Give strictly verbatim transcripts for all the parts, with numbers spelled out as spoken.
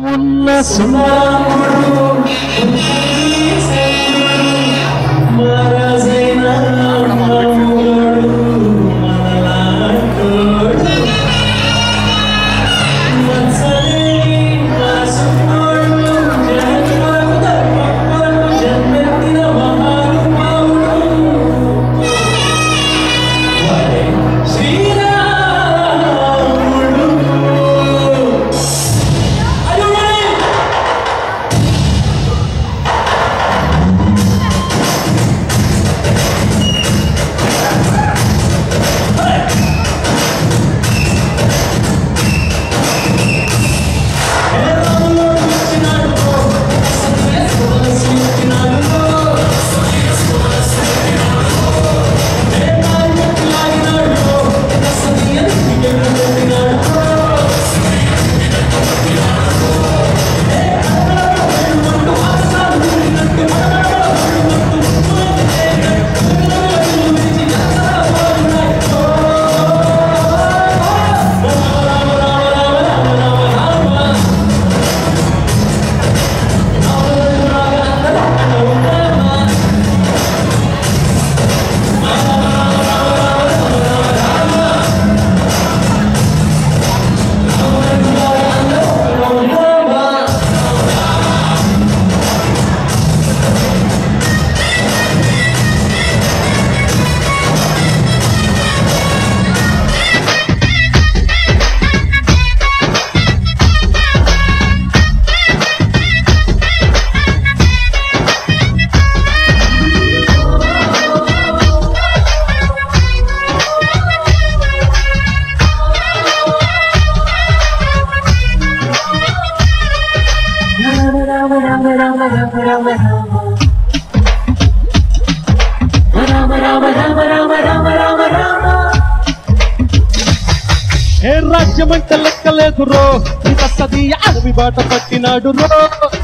రాజ్యమంట లెక్కలేదు రో ఇంత సదీయ అడవి బాట పట్టినాడు రో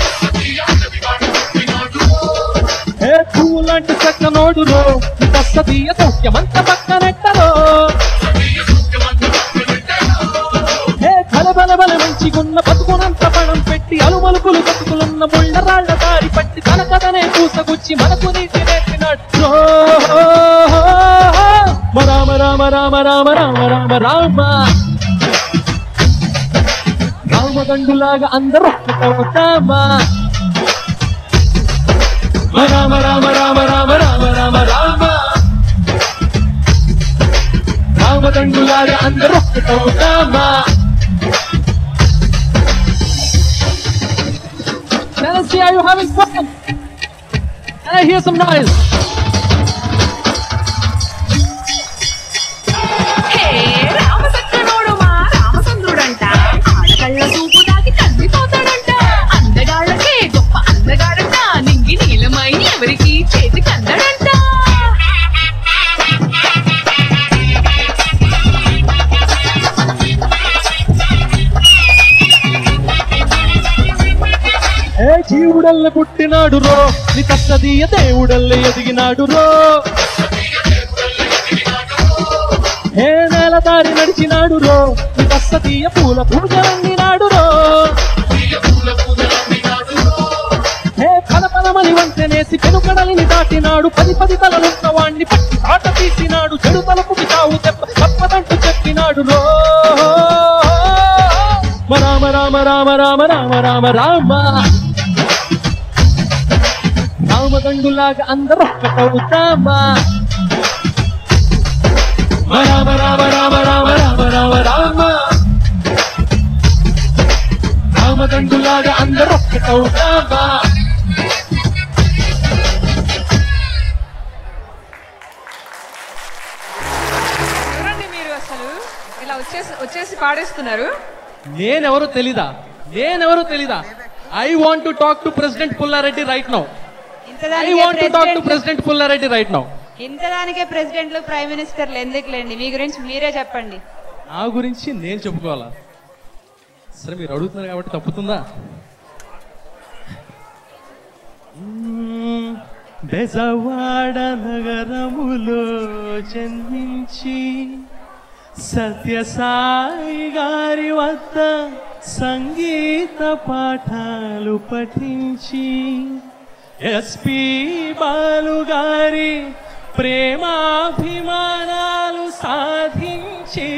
ఏ పూలాంటి చక్కనోడు రో ఇంత సదీయ సౌఖ్యమంత పక్కనెట్టరో ఏ బల బల బల మంచిగున్న బతుకునంత పణం పెట్టి అలుమలుపులు బతుకులున్న ముళ్ళ రాళ్ల దారి పట్టి తన కథనే పూసగుచ్చి మనకు నీతి నేర్పినాడు రామ రామ రామ రామ రామ రామ రామ రామదండులాగా అందరూ ఒక్కటవుతామా రామ రామ రామ రామ రామ రామ రామ రామదండులాగా అందరూ ఒక్కటవుతామా Let's see, are you having fun? Can I hear some noise? ఎవరికి చేతి కందడంట ఏ జీవుడల్ల పుట్టినాడు రో నీ కష్టదీయ దేవుడల్ల ఎదిగినాడు రో ఏ నేల దారి నడిచినాడు రో నీ కష్టదీయ పూల పూజలందినాడు రో ఏ పద పదమని వంతెనేసి పెనుకడలిని దాటినాడు పది పది తలలున్న వాణ్ణి పట్టి ఆట తీసినాడు చెడు తలపుకి తావు దెబ్బ తప్పదంటూ చెప్పినాడు రో రామ రామ రామ రామ రామ రామ రామ రామదండులాగా అందరూ ఒక్కటవుతామా రామ రామ రామ రామ రామ రామ రామ రామదండులాగా అందరూ ఒక్కటవుతామా వచ్చేసి పాడేస్తున్నారు నేనెవరో తెలీదా నేనెవరో తెలీదా I want to talk to president Pullareddy right now I want to talk to president Pullareddy right now ఇంతదానికే ప్రెసిడెంట్లు ప్రైమ్ మినిస్టర్లు ఎందుకులేండి మీ గురించి మీరే చెప్పండి నా గురించి నేను చెప్పుకోవాలా సరే మీరు అడుగుతున్నారు కాబట్టి తప్పుతుందా బెజవాడ నగరములో జన్మించి సత్యసాయి గారి వద్ద సంగీత పాఠాలు పఠించి ఎస్పి బాలు గారి ప్రేమాభిమానాలు సాధించి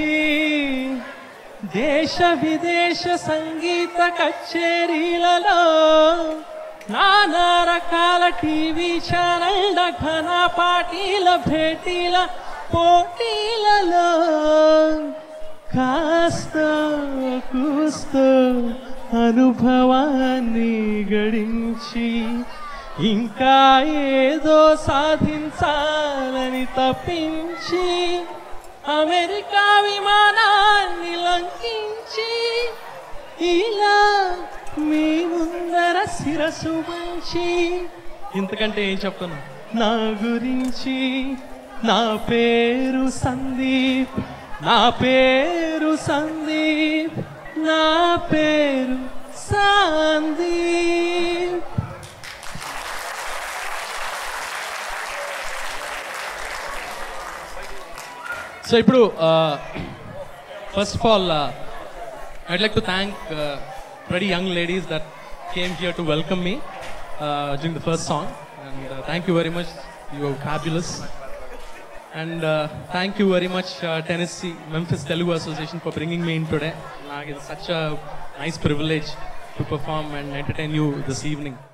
దేశ విదేశ సంగీత కచేరీలలో నానా రకాల టీవీ ఛానళ్ళ ఘన పాటీల భేటీల పోటీలలో కాస్త కూస్తో అనుభవాన్ని గడించి ఇంకా ఏదో సాధించాలని తప్పించి అమెరికా విమానాన్ని లంకించి ఇలా మీ ముందర శిరసు వంచి ఇంతకంటే ఏం చెప్తాను నా గురించి నా పేరు సందీప్ నా పేరు సందీప్ నా పేరు సందీప్. సో ఇప్పుడు first of all I'd like to thank pretty young ladies that came here to welcome me uh, during the first song, and uh, thank you very much, you were fabulous. And uh, thank you very much uh, Tennessee Memphis Telugu Association for bringing me in today. It's such a nice privilege to perform and entertain you this evening.